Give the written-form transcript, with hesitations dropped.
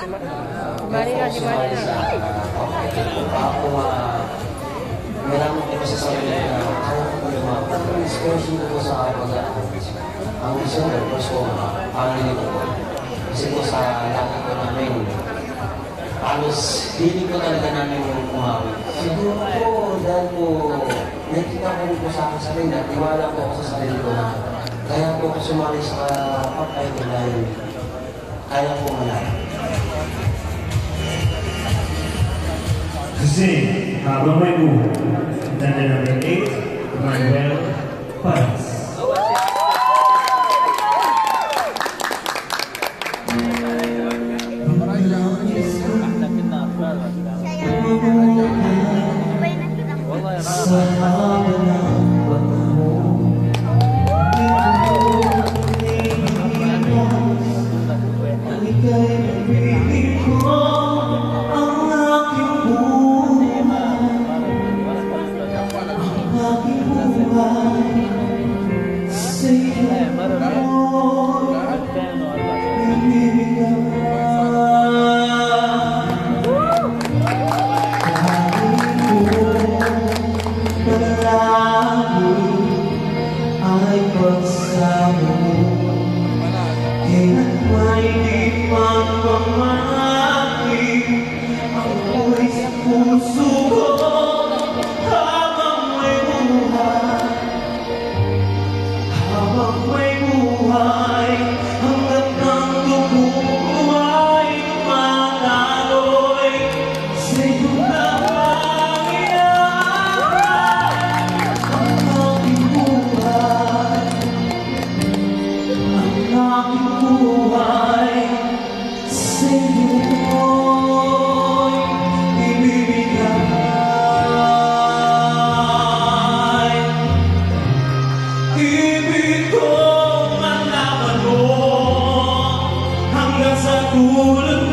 Manny na, si Manny na. Ako, meron ko sa sarili na kaya ko yung mga inspiration ko sa pag-aaral. Ang December, first ko, family ko. Kasi po sa laki ko namin, halos feeling ko talaga namin yung umawi. Siguro po, dahil po, nakita ko po sa akin sarili, tiwala po ako sa sarili ko na kaya po ako sumali sa papay ko dahil kaya po malaki. Kasi habang may buhay, tanda number 8, Manuel Paz. Hanggang sa tulad